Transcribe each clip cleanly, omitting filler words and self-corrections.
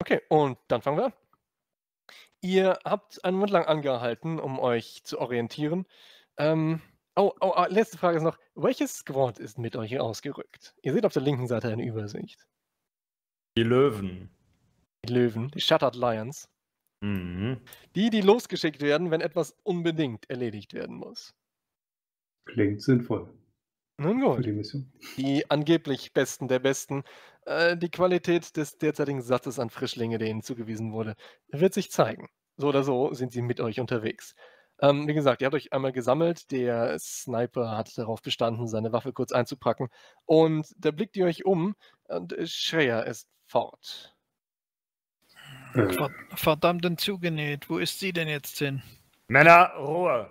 Okay, und dann fangen wir an. Ihr habt einen Moment lang angehalten, um euch zu orientieren. Ähm, letzte Frage ist noch: Welches Squad ist mit euch ausgerückt? Ihr seht auf der linken Seite eine Übersicht. Die Löwen. Die Löwen, die Shattered Lions. Mhm. Die losgeschickt werden, wenn etwas unbedingt erledigt werden muss. Klingt sinnvoll Nun für gut. die Mission. Die angeblich Besten der Besten. Die Qualität des derzeitigen Satzes an Frischlinge, der ihnen zugewiesen wurde, wird sich zeigen. So oder so sind sie mit euch unterwegs. Wie gesagt, ihr habt euch einmal gesammelt. Der Sniper hat darauf bestanden, seine Waffe kurz einzupacken. Und da blickt ihr euch um und Shreya ist fort. Äh, Verdammten zugenäht. Wo ist sie denn jetzt hin? Männer, Ruhe!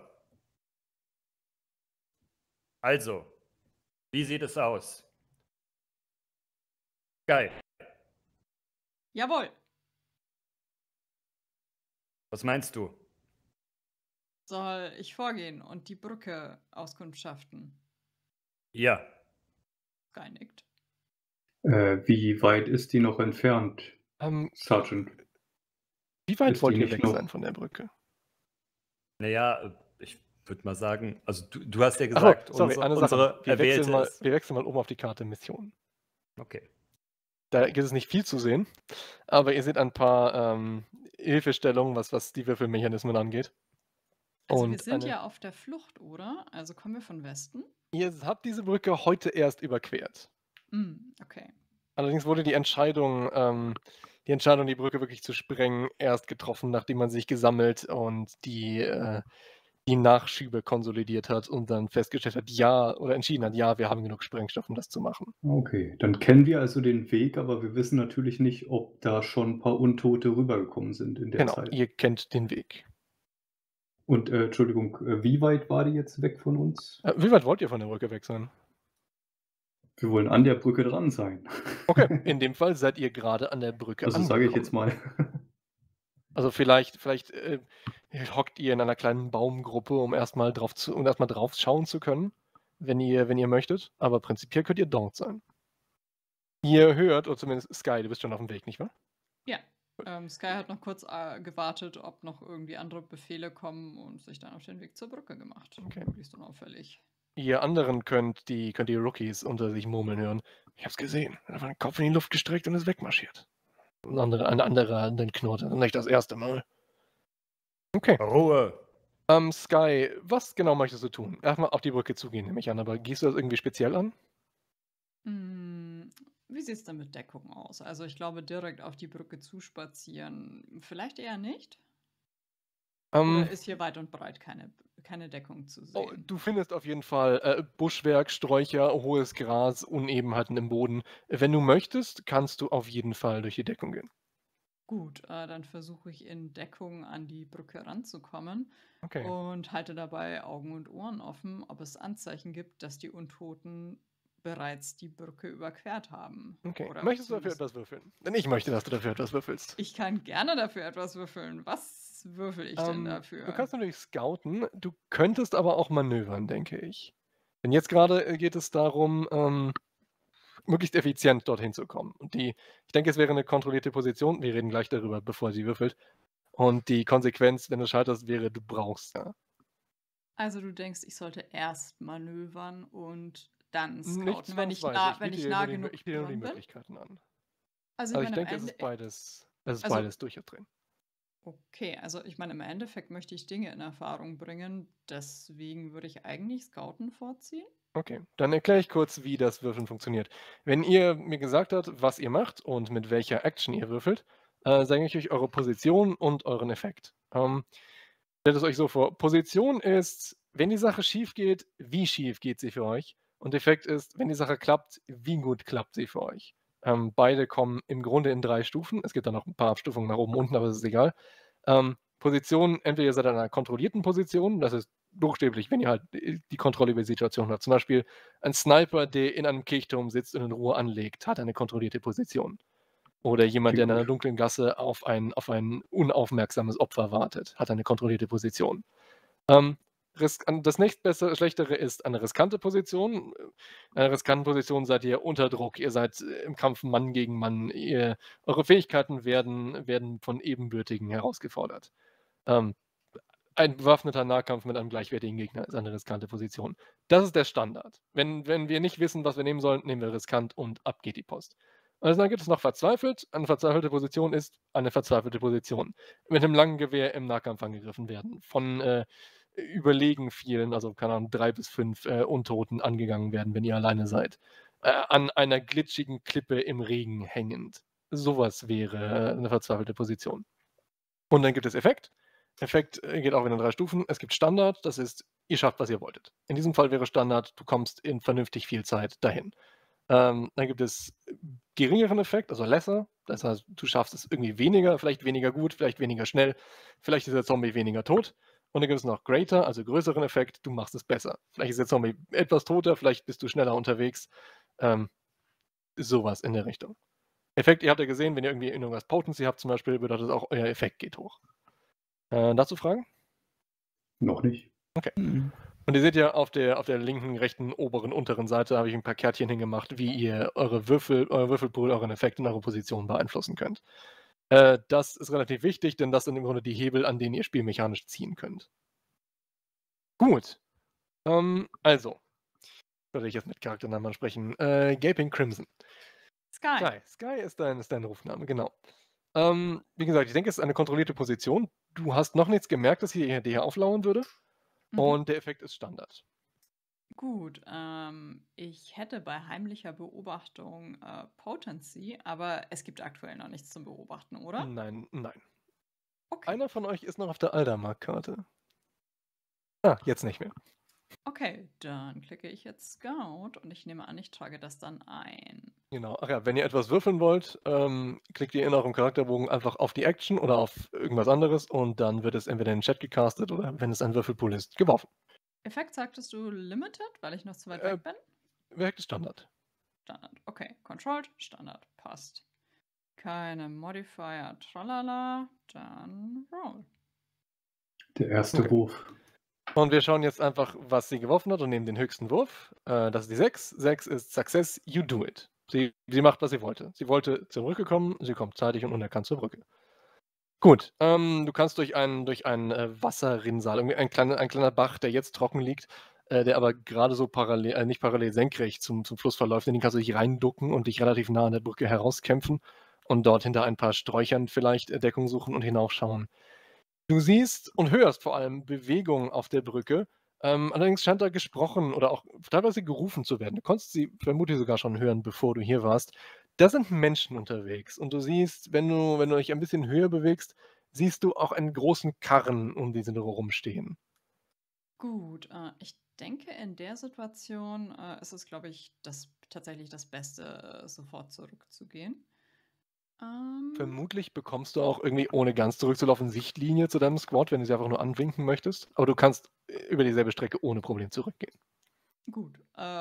Also, wie sieht es aus? Geil. Jawohl. Was meinst du? Soll ich vorgehen und die Brücke auskundschaften? Ja. Sky nickt. wie weit ist die noch entfernt, Sergeant? Wie weit Ist wollt die ihr nicht weg noch- sein von der Brücke? Naja, ich würde mal sagen, also du hast ja Achso, gesagt, sorry, eine unsere Sache. Wir erwählte wechseln mal um auf die Karte Missionen. Okay. Da gibt es nicht viel zu sehen, aber ihr seht ein paar Hilfestellungen, was die Würfelmechanismen angeht. Also wir Und sind ja auf der Flucht, oder? Also kommen wir von Westen? ihr habt diese Brücke heute erst überquert. Okay. Allerdings wurde die Entscheidung, die Brücke wirklich zu sprengen, erst getroffen, nachdem man sich gesammelt und die Nachschübe konsolidiert hat und dann festgestellt hat, entschieden hat, ja, wir haben genug Sprengstoff, um das zu machen. Okay, dann kennen wir also den Weg, aber wir wissen natürlich nicht, ob da schon ein paar Untote rübergekommen sind in der Genau, Zeit. ihr kennt den Weg. Und Entschuldigung, wie weit war die jetzt weg von uns? Wie weit wollt ihr von der Brücke weg sein? Wir wollen an der Brücke dran sein. Okay, in dem Fall seid ihr gerade an der Brücke Also angekommen. sage ich jetzt mal. Also vielleicht hockt ihr in einer kleinen Baumgruppe, um erstmal drauf schauen zu können, wenn ihr möchtet. Aber prinzipiell könnt ihr dort sein. Ihr hört, oder zumindest Sky, du bist schon auf dem Weg, nicht wahr? Ja. Sky hat noch kurz gewartet, ob noch irgendwie andere Befehle kommen und sich dann auf den Weg zur Brücke gemacht. Okay. Möglichst unauffällig. Ihr anderen könnt die Rookies unter sich murmeln hören. Ich hab's gesehen. Er hat den Kopf in die Luft gestreckt und ist wegmarschiert. Ein anderer den Knurrt. Nicht das erste Mal. Okay. Ruhe! Sky, was genau möchtest du tun? Erstmal auf die Brücke zugehen, nehme ich an, aber gehst du das irgendwie speziell an? Wie sieht es denn mit Deckung aus? Also ich glaube, direkt auf die Brücke zuspazieren, vielleicht eher nicht? Oder ist hier weit und breit keine Deckung zu sehen? Du findest auf jeden Fall Buschwerk, Sträucher, hohes Gras, Unebenheiten im Boden. Wenn du möchtest, kannst du auf jeden Fall durch die Deckung gehen. Gut, dann versuche ich in Deckung an die Brücke ranzukommen Okay. und halte dabei Augen und Ohren offen, ob es Anzeichen gibt, dass die Untoten bereits die Brücke überquert haben. Okay. Oder Möchtest du dafür zumindest- etwas würfeln? Denn ich möchte, dass du dafür etwas würfelst. Ich kann gerne dafür etwas würfeln. Was würfel ich denn dafür? Du kannst natürlich scouten, du könntest aber auch manövern, denke ich. Denn jetzt gerade geht es darum, möglichst effizient dorthin zu kommen. Und ich denke, es wäre eine kontrollierte Position. Wir reden gleich darüber, bevor sie würfelt. Und die Konsequenz, wenn du scheiterst, wäre, du brauchst ja. Also du denkst, ich sollte erst manövern und dann Nicht scouten, wenn ich zwangsweise. wenn ich biete dir nah nur die- genug Ich biete dir nur die dran bin? Möglichkeiten an. Also Also ich ich meine, denke, es ist beides also- beides durchaus drin. Okay, also ich meine, im Endeffekt möchte ich Dinge in Erfahrung bringen, deswegen würde ich eigentlich Scouten vorziehen. Okay, dann erkläre ich kurz, wie das Würfeln funktioniert. Wenn ihr mir gesagt habt, was ihr macht und mit welcher Action ihr würfelt, sage ich euch eure Position und euren Effekt. Stellt es euch so vor, Position ist, wenn die Sache schief geht, wie schief geht sie für euch? Und Effekt ist, wenn die Sache klappt, wie gut klappt sie für euch? Beide kommen im Grunde in 3 Stufen. Es gibt da noch ein paar Abstufungen nach oben und unten, aber das ist egal. Position, entweder ihr seid in einer kontrollierten Position, das ist buchstäblich, wenn ihr halt die Kontrolle über die Situation habt. Zum Beispiel ein Sniper, der in einem Kirchturm sitzt und in Ruhe anlegt, hat eine kontrollierte Position. Oder jemand, der in einer dunklen Gasse auf ein unaufmerksames Opfer wartet, hat eine kontrollierte Position. Das nächstbessere, schlechtere ist eine riskante Position. In einer riskanten Position seid ihr unter Druck. Ihr seid im Kampf Mann gegen Mann. Eure Fähigkeiten werden von Ebenbürtigen herausgefordert. Ein bewaffneter Nahkampf mit einem gleichwertigen Gegner ist eine riskante Position. Das ist der Standard. Wenn wir nicht wissen, was wir nehmen sollen, nehmen wir riskant und ab geht die Post. Also dann gibt es noch verzweifelt. Eine verzweifelte Position ist eine verzweifelte Position. Mit einem langen Gewehr im Nahkampf angegriffen werden. Von überlegen vielen, also keine Ahnung, 3 bis 5 Untoten angegangen werden, wenn ihr alleine seid. An einer glitschigen Klippe im Regen hängend. Sowas wäre eine verzweifelte Position. Und dann gibt es Effekt. Effekt geht auch wieder in 3 Stufen. Es gibt Standard, das ist, ihr schafft, was ihr wolltet. In diesem Fall wäre Standard, du kommst in vernünftig viel Zeit dahin. Dann gibt es geringeren Effekt, also lesser. Das heißt, du schaffst es irgendwie weniger, vielleicht weniger gut, vielleicht weniger schnell, vielleicht ist der Zombie weniger tot. Und dann gibt es noch greater, also größeren Effekt, du machst es besser. Vielleicht ist der Zombie etwas toter, vielleicht bist du schneller unterwegs. Sowas in der Richtung. Effekt, ihr habt ja gesehen, wenn ihr irgendwie irgendwas Potency habt zum Beispiel, bedeutet auch, euer Effekt geht hoch. Dazu Fragen? Noch nicht. Okay. Und ihr seht ja auf der linken, rechten, oberen, unteren Seite habe ich ein paar Kärtchen hingemacht, wie ihr euer Würfelpool, euren Effekt und eure Position beeinflussen könnt. Das ist relativ wichtig, denn das sind im Grunde die Hebel, an denen ihr spielmechanisch ziehen könnt. Gut. Also. Würde ich jetzt mit Charakternamen sprechen. Gaping Crimson. Sky ist dein Rufname, genau. Wie gesagt, ich denke, es ist eine kontrollierte Position. Du hast noch nichts gemerkt, dass dir hier auflauern würde. Und der Effekt ist Standard. Gut, ich hätte bei heimlicher Beobachtung Potency, aber es gibt aktuell noch nichts zum Beobachten, oder? Nein. Okay. Einer von euch ist noch auf der Aldermark-Karte. Jetzt nicht mehr. Okay, dann klicke ich jetzt Scout und ich nehme an, ich trage das dann ein. Genau. Ach ja, wenn ihr etwas würfeln wollt, klickt ihr in eurem Charakterbogen einfach auf die Action oder auf irgendwas anderes und dann wird es entweder in den Chat gecastet oder, wenn es ein Würfelpool ist, geworfen. Effekt sagtest du Limited, weil ich noch zu weit weg bin? Effekt ist Standard. Standard, okay. Controlled, Standard, passt. Keine Modifier, tralala, dann Roll. Der erste Wurf. Und wir schauen jetzt einfach, was sie geworfen hat und nehmen den höchsten Wurf. Das ist die 6. 6 ist Success, you do it. Sie macht, was sie wollte. Sie wollte zur Brücke kommen, sie kommt zeitig und unerkannt zur Brücke. Gut, du kannst durch einen Wasserrinnsal, irgendwie ein kleiner Bach, der jetzt trocken liegt, der aber gerade so nicht parallel, senkrecht zum Fluss verläuft, in den kannst du dich reinducken und dich relativ nah an der Brücke herauskämpfen und dort hinter ein paar Sträuchern vielleicht Deckung suchen und hinaufschauen. Du siehst und hörst vor allem Bewegung auf der Brücke. Allerdings scheint da gesprochen oder auch teilweise gerufen zu werden. Du konntest sie vermutlich sogar schon hören, bevor du hier warst. Da sind Menschen unterwegs und du siehst, wenn du dich ein bisschen höher bewegst, siehst du auch einen großen Karren um diese rumstehen. Gut, ich denke, in der Situation ist es, glaube ich, tatsächlich das Beste, sofort zurückzugehen. Vermutlich bekommst du auch irgendwie, ohne ganz zurückzulaufen, Sichtlinie zu deinem Squad, wenn du sie einfach nur anwinken möchtest. Aber du kannst über dieselbe Strecke ohne Problem zurückgehen. Gut,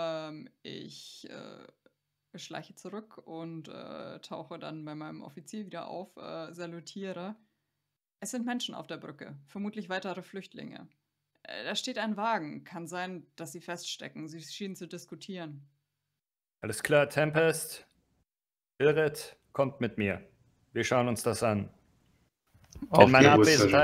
ich schleiche zurück und tauche dann bei meinem Offizier wieder auf, salutiere. Es sind Menschen auf der Brücke, vermutlich weitere Flüchtlinge. Da steht ein Wagen. Kann sein, dass sie feststecken. Sie schienen zu diskutieren. Alles klar, Tempest. Ilrit, kommt mit mir. Wir schauen uns das an. In meiner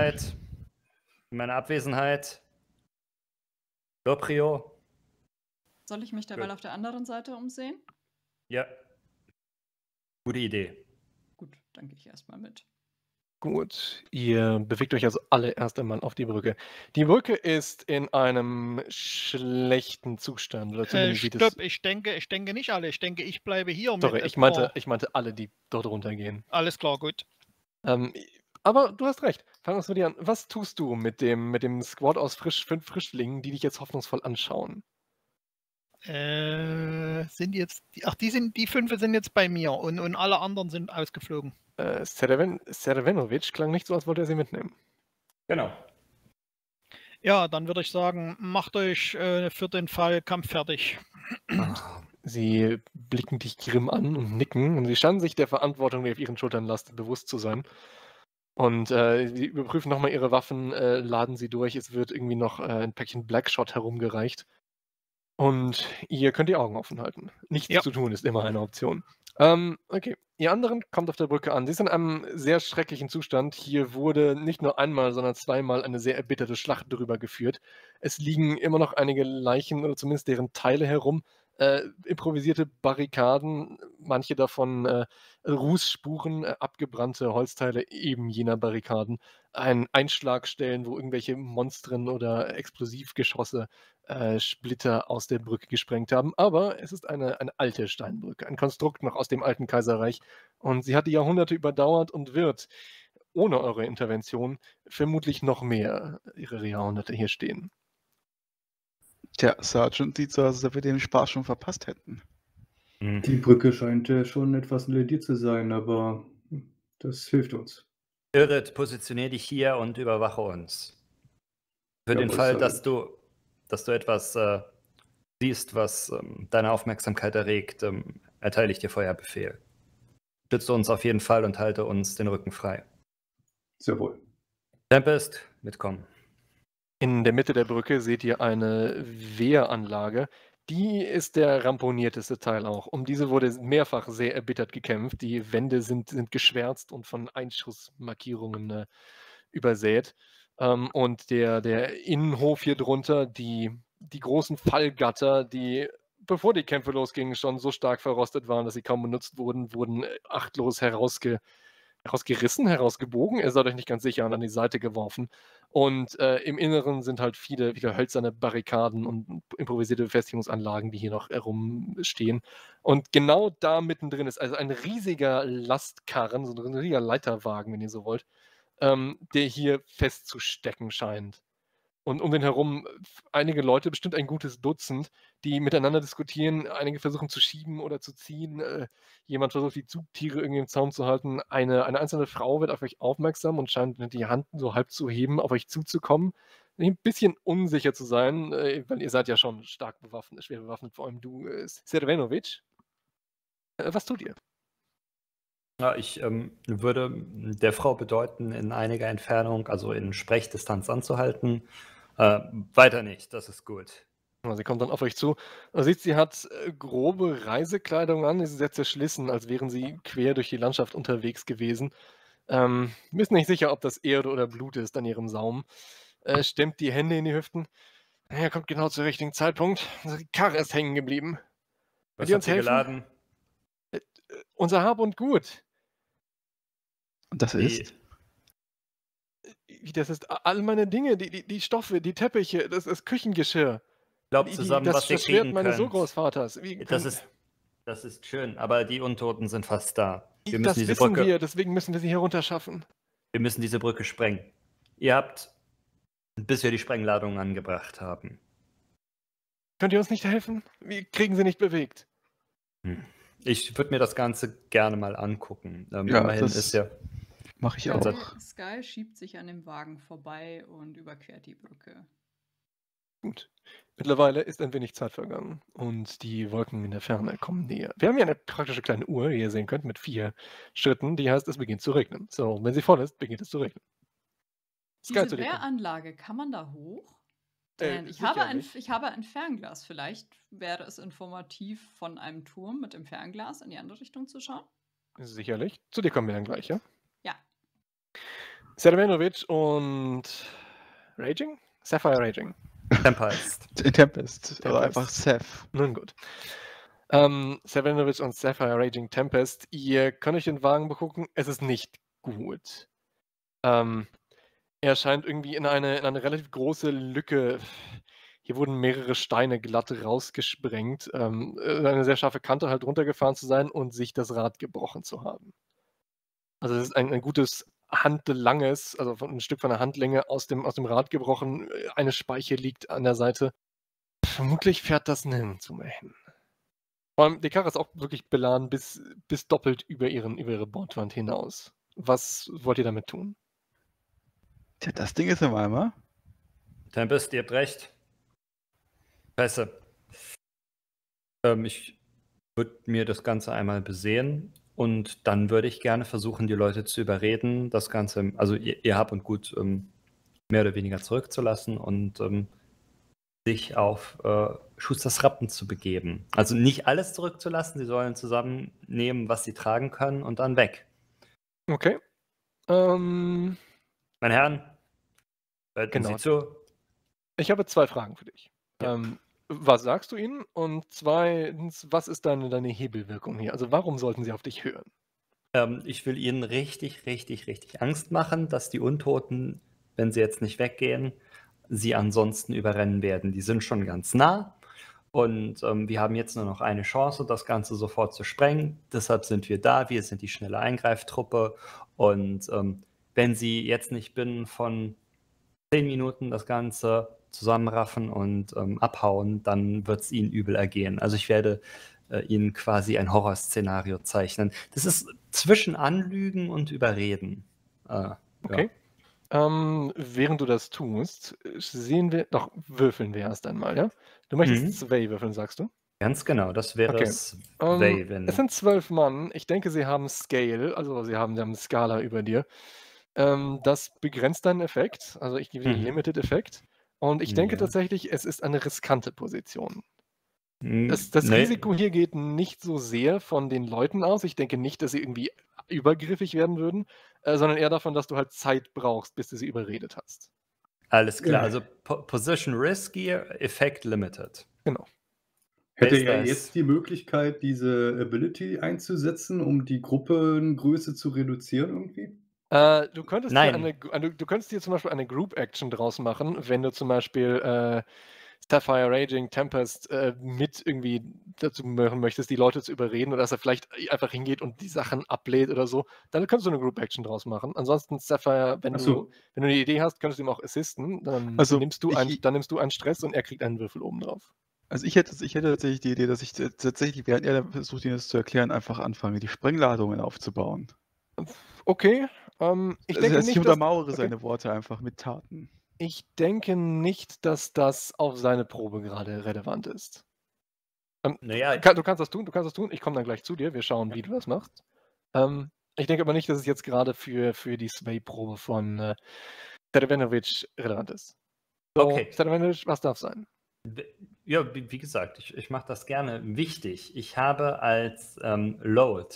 Abwesenheit. Loprio. Soll ich mich derweil auf der anderen Seite umsehen? Ja. Gute Idee. Gut, dann gehe ich erstmal mit. Gut, ihr bewegt euch also alle erst einmal auf die Brücke. Die Brücke ist in einem schlechten Zustand. Oder zumindest Stopp, ich denke nicht alle. Ich denke, ich bleibe hier. Sorry, ich meinte alle, die dort runtergehen. Alles klar, gut. Aber du hast recht. Fangen wir mit dir an. Was tust du mit dem Squad aus 5 Frischlingen, die dich jetzt hoffnungsvoll anschauen? Die 5 sind jetzt bei mir und alle anderen sind ausgeflogen. Servenovic klang nicht so, als wollte er sie mitnehmen. Genau. Ja, dann würde ich sagen, macht euch für den Fall Kampf fertig. Sie blicken dich grimm an und nicken und sie scheinen sich der Verantwortung, die auf ihren Schultern lastet, bewusst zu sein. Und sie überprüfen nochmal ihre Waffen, laden sie durch. Es wird irgendwie noch ein Päckchen Blackshot herumgereicht. Und ihr könnt die Augen offen halten. Nichts Ja. zu tun ist immer eine Option. Okay, ihr anderen kommt auf der Brücke an. Sie ist in einem sehr schrecklichen Zustand. Hier wurde nicht nur einmal, sondern zweimal eine sehr erbitterte Schlacht drüber geführt. Es liegen immer noch einige Leichen oder zumindest deren Teile herum. Improvisierte Barrikaden, manche davon Rußspuren, abgebrannte Holzteile eben jener Barrikaden. Einschlagstellen, wo irgendwelche Monstren oder Explosivgeschosse Splitter aus der Brücke gesprengt haben. Aber es ist eine alte Steinbrücke, ein Konstrukt noch aus dem alten Kaiserreich. Und sie hat die Jahrhunderte überdauert und wird ohne eure Intervention vermutlich noch mehr ihre Jahrhunderte hier stehen. Tja, Sergeant sieht so aus, als ob wir den Spaß schon verpasst hätten. Die Brücke scheint schon etwas lediert zu sein, aber das hilft uns. Irrit, positionier dich hier und überwache uns. Für den Jawohl, Fall, Sergeant. dass du etwas siehst, was deine Aufmerksamkeit erregt, erteile ich dir Feuerbefehl. Schütze uns auf jeden Fall und halte uns den Rücken frei. Sehr wohl. Tempest, mitkommen. In der Mitte der Brücke seht ihr eine Wehranlage. Die ist der ramponierteste Teil auch. Um diese wurde mehrfach sehr erbittert gekämpft. Die Wände sind geschwärzt und von Einschussmarkierungen übersät. Und der Innenhof hier drunter, die großen Fallgatter, die, bevor die Kämpfe losgingen, schon so stark verrostet waren, dass sie kaum benutzt wurden achtlos herausgerissen, herausgebogen. Ihr seid euch nicht ganz sicher und an die Seite geworfen. Und im Inneren sind halt viele hölzerne Barrikaden und improvisierte Befestigungsanlagen, die hier noch herumstehen. Und genau da mittendrin ist also ein riesiger Lastkarren, so ein riesiger Leiterwagen, wenn ihr so wollt, der hier festzustecken scheint. Und um den herum einige Leute, bestimmt ein gutes Dutzend, die miteinander diskutieren. Einige versuchen zu schieben oder zu ziehen. Jemand versucht, die Zugtiere irgendwie im Zaum zu halten. Eine einzelne Frau wird auf euch aufmerksam und scheint die Hand so halb zu heben, auf euch zuzukommen. Ein bisschen unsicher zu sein, weil ihr seid ja schon stark bewaffnet, schwer bewaffnet, vor allem du, Servenovic. Was tut ihr? Ja, ich würde der Frau bedeuten, in einiger Entfernung, also in Sprechdistanz anzuhalten. Weiter nicht, das ist gut. Sie kommt dann auf euch zu. Man sieht, sie hat grobe Reisekleidung an, ist sehr zerschlissen, als wären sie quer durch die Landschaft unterwegs gewesen. Ist nicht sicher, ob das Erde oder Blut ist an ihrem Saum. Stemmt die Hände in die Hüften. Er kommt genau zum richtigen Zeitpunkt. Die Karre ist hängen geblieben. Was ihr habt uns ihr helfen? geladen? Unser Hab und Gut. Und das ist? Das ist all meine Dinge, die Stoffe, die Teppiche, das Küchengeschirr. Glaubt zusammen, das was ihr Schwert kriegen meines könnt. Urgroßvaters. Das ist schön, aber die Untoten sind fast da. Wir Das müssen diese wissen Brücke, wir, deswegen müssen wir sie herunterschaffen. wir müssen diese Brücke sprengen. Ihr habt, bis wir die Sprengladungen angebracht haben. Könnt ihr uns nicht helfen? Wir kriegen sie nicht bewegt. Ich würde mir das Ganze gerne mal angucken. Ja, immerhin das ist ja. mache ich Also- auch. Sky schiebt sich an dem Wagen vorbei und überquert die Brücke. Gut. Mittlerweile ist ein wenig Zeit vergangen und die Wolken in der Ferne kommen näher. Wir haben hier eine praktische kleine Uhr, wie ihr sehen könnt, mit 4 Schritten, die heißt, es beginnt zu regnen. So, wenn sie voll ist, beginnt es zu regnen. Sky, Diese zu dir kommen. Wehranlage, kann man da hoch? Denn ich habe ein Fernglas. Vielleicht wäre es informativ, von einem Turm mit dem Fernglas in die andere Richtung zu schauen. Sicherlich. Zu dir kommen wir dann gleich, ja? Ja. Servenovic und Raging? Sapphire Raging. Tempest. Tempest, oder Tempest. einfach Seth. Nun gut. Servenovic und Sapphire Raging Tempest, ihr könnt euch den Wagen begucken, es ist nicht gut. Er scheint irgendwie in eine relativ große Lücke. Hier wurden mehrere Steine glatt rausgesprengt, eine sehr scharfe Kante halt runtergefahren zu sein und sich das Rad gebrochen zu haben. Also es ist ein gutes handlanges, also ein Stück von der Handlänge aus dem Rad gebrochen. Eine Speiche liegt an der Seite. Vermutlich fährt das nirgendwo mehr hin. Vor allem, die Karre ist auch wirklich beladen bis doppelt über ihre Bordwand hinaus. Was wollt ihr damit tun? Tja, das Ding ist im Eimer. Tempest, ihr habt recht. Scheiße. Ich würde mir das Ganze einmal besehen Und dann würde ich gerne versuchen, die Leute zu überreden, das Ganze, also ihr Hab und Gut mehr oder weniger zurückzulassen und sich auf Schusters Rappen zu begeben. Also nicht alles zurückzulassen, sie sollen zusammennehmen, was sie tragen können und dann weg. Okay. Meine Herren, hörten Genau. Sie zu. Ich habe 2 Fragen für dich. Ja. Was sagst du ihnen? Und zweitens, was ist deine Hebelwirkung hier? Also warum sollten sie auf dich hören? Ich will ihnen richtig, richtig, richtig Angst machen, dass die Untoten, wenn sie jetzt nicht weggehen, sie ansonsten überrennen werden. Die sind schon ganz nah und wir haben jetzt nur noch eine Chance, das Ganze sofort zu sprengen. Deshalb sind wir da. Wir sind die schnelle Eingreiftruppe und wenn sie jetzt nicht binnen von 10 Minuten das Ganze zusammenraffen und abhauen, dann wird es ihnen übel ergehen. Also ich werde ihnen quasi ein Horrorszenario zeichnen. Das ist zwischen Anlügen und Überreden. Okay. Während du das tust, würfeln wir erst einmal, ja? Du möchtest 2 würfeln, sagst du? Ganz genau, das wäre Okay. es. Wenn Es sind 12 Mann. Ich denke, sie haben Scale, also sie haben Skala über dir. Das begrenzt deinen Effekt. Also ich gebe dir Limited-Effekt. Und ich denke Ja. tatsächlich, es ist eine riskante Position. Hm, Das nee. Risiko hier geht nicht so sehr von den Leuten aus. Ich denke nicht, dass sie irgendwie übergriffig werden würden, sondern eher davon, dass du halt Zeit brauchst, bis du sie überredet hast. Alles klar, also Position Risky, Effekt Limited. Genau. Hätte Ist er das- jetzt die Möglichkeit, diese Ability einzusetzen, um die Gruppengröße zu reduzieren irgendwie? Du könntest Nein. du könntest dir zum Beispiel eine Group Action draus machen, wenn du zum Beispiel Sapphire Raging Tempest mit irgendwie dazu machen möchtest, die Leute zu überreden oder dass er vielleicht einfach hingeht und die Sachen ablehnt oder so, dann kannst du eine Group Action draus machen. Ansonsten Sapphire, wenn Ach du so. eine Idee hast, könntest du ihm auch assisten, dann Also, nimmst du einen Stress und er kriegt einen Würfel oben drauf. Also ich hätte tatsächlich die Idee, dass ich tatsächlich, während er versucht, ihnen das zu erklären, einfach anfange, die Sprengladungen aufzubauen. Okay, ich Also denke dass ich nicht, untermauere okay. seine Worte einfach mit Taten. Ich denke nicht, dass das auf seine Probe gerade relevant ist. Naja, Du kannst das tun. Ich komme dann gleich zu dir. Wir schauen, wie du das machst. Ich denke aber nicht, dass es jetzt gerade für die Sway-Probe von Stevanovic relevant ist. So, Okay. Stevanovic, was darf sein? Ja, wie gesagt, ich mache das gerne. Wichtig, ich habe als Load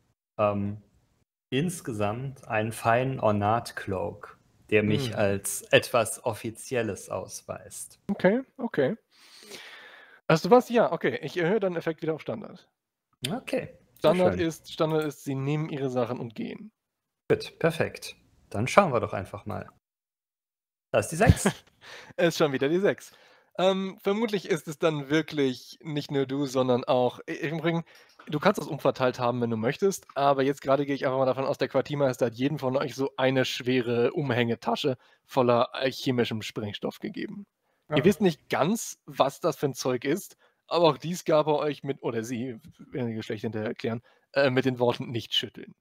insgesamt einen feinen Ornat-Cloak, der mich als etwas Offizielles ausweist. Okay. Also was? Ja, okay. Ich erhöhe deinen Effekt wieder auf Standard. Okay. Standard schön. ist, sie nehmen ihre Sachen und gehen. Gut, perfekt. Dann schauen wir doch einfach mal. Da ist die 6. Ist schon wieder die 6. Vermutlich ist es dann wirklich nicht nur du, sondern auch du kannst das umverteilt haben, wenn du möchtest, aber jetzt gerade gehe ich einfach mal davon aus, der Quartiermeister hat jedem von euch so eine schwere Umhängetasche voller chemischem Sprengstoff gegeben. Ah. Ihr wisst nicht ganz, was das für ein Zeug ist, aber auch dies gab er euch oder sie, werden die Geschlechter hinterher erklären, mit den Worten nicht schütteln.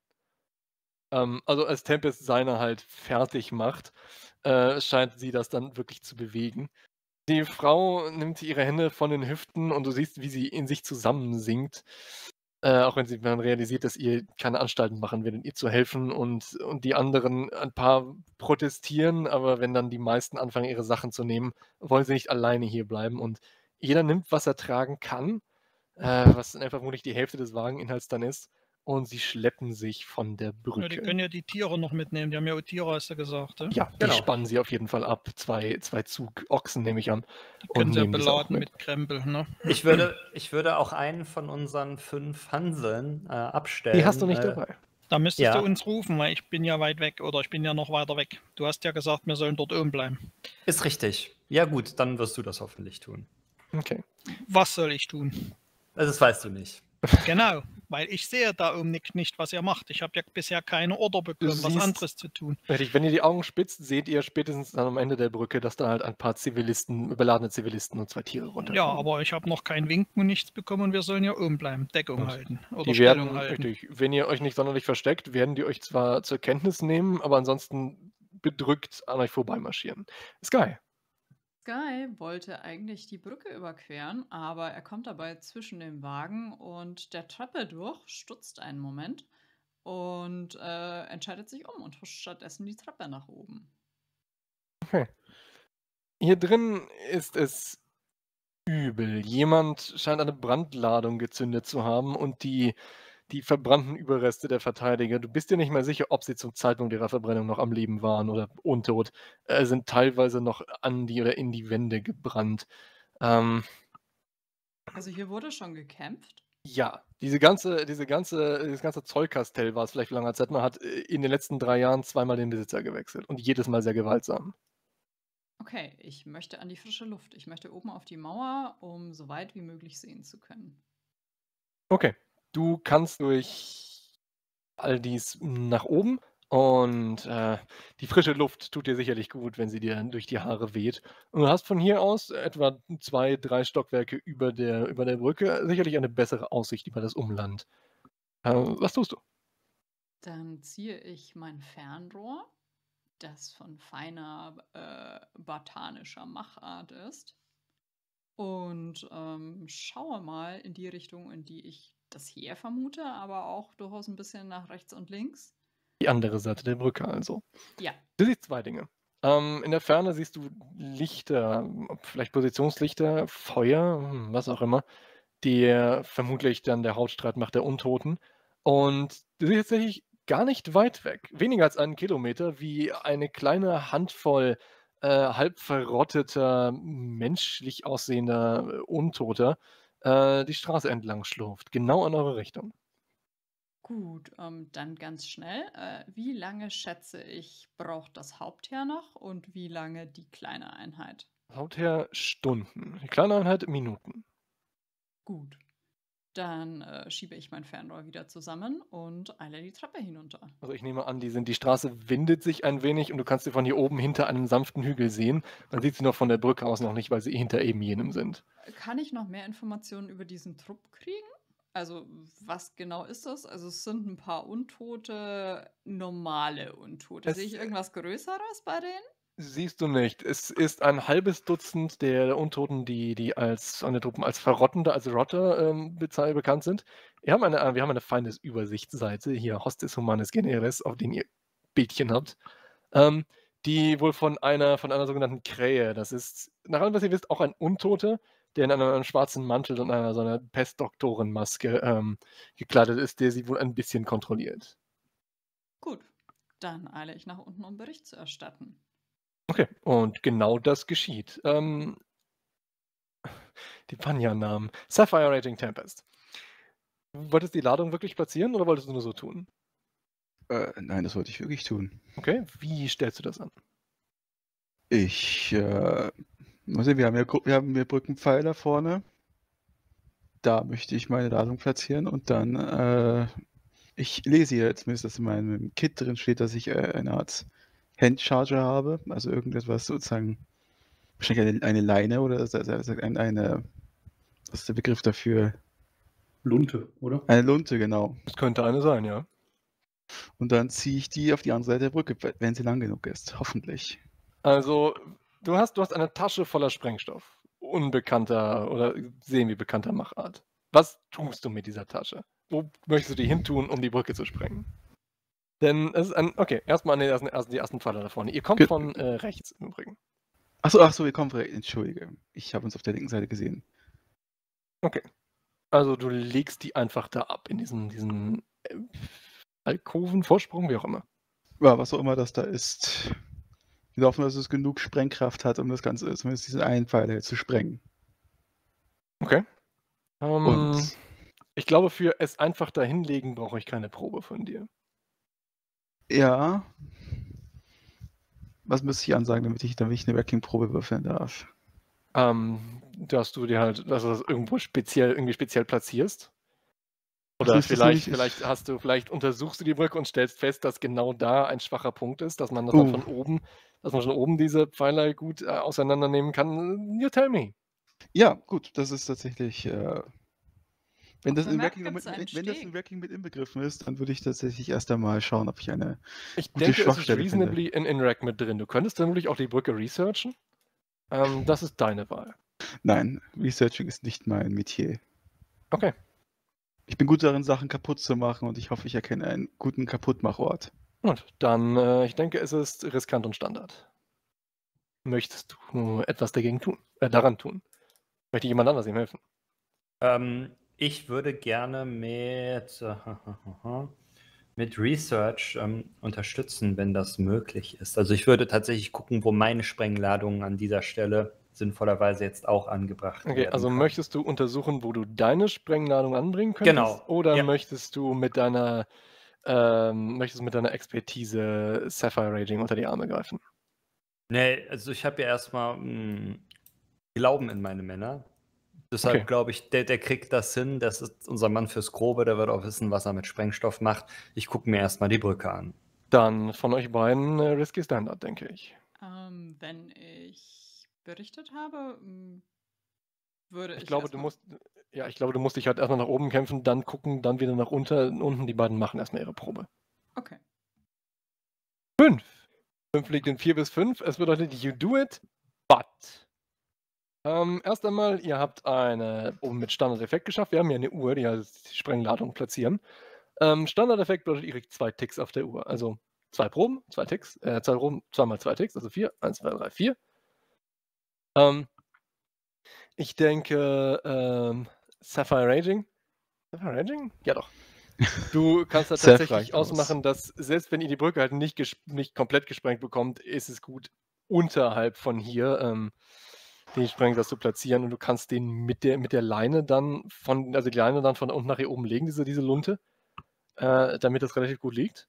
Also als Tempest seine halt fertig macht, scheint sie das dann wirklich zu bewegen. Die Frau nimmt ihre Hände von den Hüften und du siehst, wie sie in sich zusammensinkt. Auch wenn sie dann realisiert, dass ihr keine Anstalten machen werdet, ihr zu helfen und die anderen, ein paar protestieren, aber wenn dann die meisten anfangen, ihre Sachen zu nehmen, wollen sie nicht alleine hier bleiben und jeder nimmt, was er tragen kann, was dann einfach vermutlich die Hälfte des Wageninhalts dann ist und sie schleppen sich von der Ja, die Brücke. können ja die Tiere noch mitnehmen. Die haben ja auch Tiere, hast du gesagt. Ja? Ja, die Genau. spannen sie auf jeden Fall ab. Zwei Zugochsen nehme ich an. Die können sie ja nehmen diese auch beladen mit Krempel. Ne? Ich würde auch einen von unseren 5 Hanseln abstellen. Die hast du nicht dabei. Da müsstest Ja. du uns rufen, weil ich bin ja weit weg oder ich bin ja noch weiter weg. Du hast ja gesagt, wir sollen dort oben bleiben. Ist richtig. Ja gut, dann wirst du das hoffentlich tun. Okay. Was soll ich tun? Also das weißt du nicht. Genau, weil ich sehe da oben nicht, was ihr macht. Ich habe ja bisher keine Order bekommen, was siehst- anderes zu tun. Richtig, wenn ihr die Augen spitzt, seht ihr spätestens dann am Ende der Brücke, dass da halt ein paar beladene Zivilisten und 2 Tiere runterkommen. Ja, aber ich habe noch kein Winken und nichts bekommen und wir sollen ja oben bleiben, Deckung Und halten oder Die Stellung werden, halten. richtig, wenn ihr euch nicht sonderlich versteckt, werden die euch zwar zur Kenntnis nehmen, aber ansonsten bedrückt an euch vorbeimarschieren. Sky. Sky wollte eigentlich die Brücke überqueren, aber er kommt dabei zwischen den Wagen und der Treppe durch, stutzt einen Moment und entscheidet sich um und huscht stattdessen die Treppe nach oben. Okay. Hier drin ist es übel. Jemand scheint eine Brandladung gezündet zu haben und die verbrannten Überreste der Verteidiger, du bist dir nicht mehr sicher, ob sie zum Zeitpunkt ihrer Verbrennung noch am Leben waren oder untot, sind teilweise noch an die oder in die Wände gebrannt. Also hier wurde schon gekämpft. Ja, dieses ganze Zollkastell war es vielleicht vor langer Zeit. Man hat in den letzten 3 Jahren zweimal den Besitzer gewechselt und jedes Mal sehr gewaltsam. Okay, ich möchte an die frische Luft. Ich möchte oben auf die Mauer, um so weit wie möglich sehen zu können. Okay, du kannst durch all dies nach oben und die frische Luft tut dir sicherlich gut, wenn sie dir durch die Haare weht. Und du hast von hier aus etwa 2, 3 Stockwerke über der Brücke sicherlich eine bessere Aussicht über das Umland. Was tust du? Dann ziehe ich mein Fernrohr, das von feiner botanischer Machart ist, und schaue mal in die Richtung, in die ich das Heer vermute, aber auch durchaus ein bisschen nach rechts und links. Die andere Seite der Brücke also. Ja, Du siehst 2 Dinge. In der Ferne siehst du Lichter, vielleicht Positionslichter, Feuer, was auch immer, die vermutlich dann der Hauptstreit macht der Untoten. Und du siehst tatsächlich gar nicht weit weg, weniger als 1 Kilometer, wie eine kleine Handvoll halb verrotteter, menschlich aussehender Untoter die Straße entlang schlurft, genau in eure Richtung. gut, dann ganz schnell. Wie lange schätze ich, braucht das Hauptheer noch und wie lange die kleine Einheit? Hauptherr Stunden, die kleine Einheit Minuten. Gut. Dann schiebe ich mein Fernrohr wieder zusammen und eile die Treppe hinunter. Also ich nehme an, die Straße windet sich ein wenig und du kannst sie von hier oben hinter einem sanften Hügel sehen. Man sieht sie noch von der Brücke aus noch nicht, weil sie hinter eben jenem sind. Kann ich noch mehr Informationen über diesen Trupp kriegen? Also, was genau ist das? Also, es sind ein paar Untote, normale Untote. Sehe ich irgendwas Größeres bei denen? Siehst du nicht. Es ist ein halbes Dutzend der Untoten, die an den Truppen als Verrottende, als Rotter bekannt sind. Wir haben eine Feindesübersichtsseite, hier Hostis Humanis Generis, auf den ihr Bildchen habt, die wohl von einer sogenannten Krähe, das ist, nach allem, was ihr wisst, auch ein Untoter, der in einem schwarzen Mantel und so einer Pestdoktorenmaske gekleidet ist, der sie wohl ein bisschen kontrolliert. Gut, dann eile ich nach unten, um Bericht zu erstatten. Okay, und genau das geschieht. Die Panja-Namen. Sapphire Rating Tempest. Wolltest du die Ladung wirklich platzieren oder wolltest du nur so tun? Nein, das wollte ich wirklich tun. Okay, wie stellst du das an? Mal sehen, wir haben hier Brückenpfeiler vorne. Da möchte ich meine Ladung platzieren und dann, ich lese hier zumindest, dass in meinem Kit drin steht, dass ich eine Art Handcharger habe, also irgendetwas sozusagen, wahrscheinlich eine Leine oder was ist der Begriff dafür? Lunte, oder? Eine Lunte, genau. Das könnte eine sein, ja. Und dann ziehe ich die auf die andere Seite der Brücke, wenn sie lang genug ist, hoffentlich. Also, du hast eine Tasche voller Sprengstoff. Unbekannter oder semi-bekannter Machart. Was tust du mit dieser Tasche? Wo möchtest du die hintun, um die Brücke zu sprengen? Denn es ist okay, erstmal die ersten Pfeiler da vorne. Ihr kommt von rechts im Übrigen. Achso, wir kommen von rechts. Entschuldige. Ich habe uns auf der linken Seite gesehen. Okay. Also du legst die einfach da ab, in diesen Alkoven, Vorsprung, wie auch immer. Ja, was auch immer das da ist. Wir hoffen, dass es genug Sprengkraft hat, um das Ganze, zumindest diesen einen Pfeiler zu sprengen. Okay. Und ich glaube, für es einfach dahinlegen brauche ich keine Probe von dir. ja. Was müsste ich ansagen, damit ich eine Wrecking-Probe würfeln darf? Dass du dir halt, dass du das irgendwie speziell platzierst. Oder Also vielleicht untersuchst du die Brücke und stellst fest, dass genau da ein schwacher Punkt ist, dass man das dann von oben diese Pfeiler gut auseinandernehmen kann. You tell me. Ja, gut, das ist tatsächlich, wenn das in Wrecking mit inbegriffen ist, dann würde ich tatsächlich erst einmal schauen, ob ich eine Ich gute denke, es ist Schwachstelle reasonably in Rack mit drin. Du könntest vermutlich auch die Brücke researchen. Das ist deine Wahl. Nein, Researching ist nicht mein Metier. Okay. Ich bin gut darin, Sachen kaputt zu machen und ich hoffe, ich erkenne einen guten Kaputtmachort. Gut, dann, ich denke, es ist riskant und Standard. Möchtest du etwas dagegen tun? Daran tun? Möchte jemand anders ihm helfen? Ich würde gerne mit Research unterstützen, wenn das möglich ist. Also ich würde tatsächlich gucken, wo meine Sprengladungen an dieser Stelle sinnvollerweise jetzt auch angebracht Okay, werden also können. möchtest du untersuchen, wo du deine Sprengladung anbringen könntest? Genau, Oder ja. möchtest du mit deiner Expertise Sapphire Raging unter die Arme greifen? Nee, also ich habe ja erstmal Glauben in meine Männer. Deshalb Okay. glaube ich, der kriegt das hin. Das ist unser Mann fürs Grobe. Der wird auch wissen, was er mit Sprengstoff macht. Ich gucke mir erstmal die Brücke an. Dann von euch beiden Risky Standard, denke ich. Wenn ich berichtet habe, würde Ich ich glaube, erstmal... ich glaube, du musst dich halt erstmal nach oben kämpfen, dann gucken, dann wieder nach unten. Die beiden machen erstmal ihre Probe. Okay. 5. 5 liegt in 4 bis 5. Es bedeutet, you do it, but. Erst einmal, ihr habt eine Probe mit Standardeffekt geschafft. Wir haben hier eine Uhr, die heißt die Sprengladung platzieren. Standardeffekt bedeutet, ihr kriegt 2 Ticks auf der Uhr. Also 2 Proben, 2 Ticks, 2 Proben, 2 mal 2 Ticks, also 4. 1, 2, 3, 4. Ich denke, Sapphire Raging. Sapphire Raging? Ja, doch. Du kannst da Saph tatsächlich reicht aus. ausmachen, dass selbst wenn ihr die Brücke halt nicht komplett gesprengt bekommt, ist es gut, unterhalb von hier den Sprengsatz zu platzieren und du kannst den mit der Leine dann die Leine dann von unten nach hier oben legen, diese Lunte, damit das relativ gut liegt.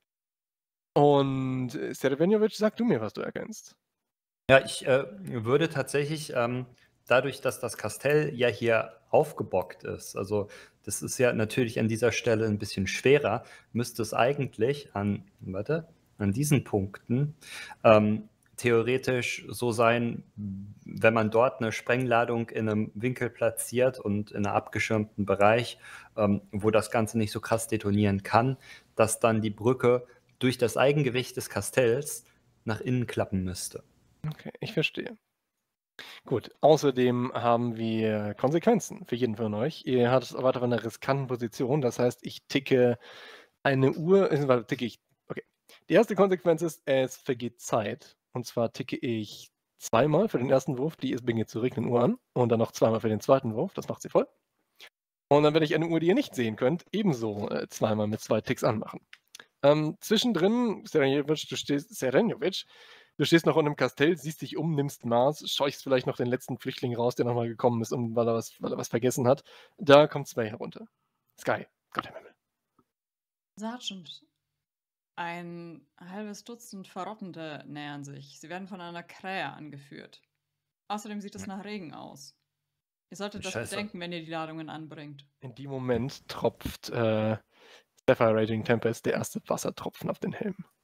Und Serevenjovic, sag du mir, was du erkennst. Ja, ich würde tatsächlich, dadurch, dass das Kastell ja hier aufgebockt ist, also das ist ja natürlich an dieser Stelle ein bisschen schwerer, müsste es eigentlich an diesen Punkten theoretisch so sein, wenn man dort eine Sprengladung in einem Winkel platziert und in einem abgeschirmten Bereich, wo das Ganze nicht so krass detonieren kann, dass dann die Brücke durch das Eigengewicht des Kastells nach innen klappen müsste. Okay, ich verstehe. Gut, außerdem haben wir Konsequenzen für jeden von euch. Ihr habt weiter in einer riskanten Position, das heißt, ich ticke eine Uhr, okay. Die erste Konsequenz ist, es vergeht Zeit. Und zwar ticke ich 2-mal für den ersten Wurf, die es beginnt zu regnen, Uhr an. Und dann noch 2-mal für den zweiten Wurf, das macht sie voll. Und dann werde ich eine Uhr, die ihr nicht sehen könnt, ebenso 2-mal mit 2 Ticks anmachen. Zwischendrin, Serenjovic, du stehst noch unter dem Kastell, siehst dich um, nimmst Maß, scheuchst vielleicht noch den letzten Flüchtling raus, der nochmal gekommen ist, weil er was vergessen hat. Da kommt Sky herunter. Sky, Gott im Himmel. Sergeant, ein halbes Dutzend Verrottende nähern sich. Sie werden von einer Krähe angeführt. Außerdem sieht es nach Regen aus. Ihr solltet das Scheiße. bedenken, wenn ihr die Ladungen anbringt. In dem Moment tropft Sapphire Raging Tempest der erste Wassertropfen auf den Helm.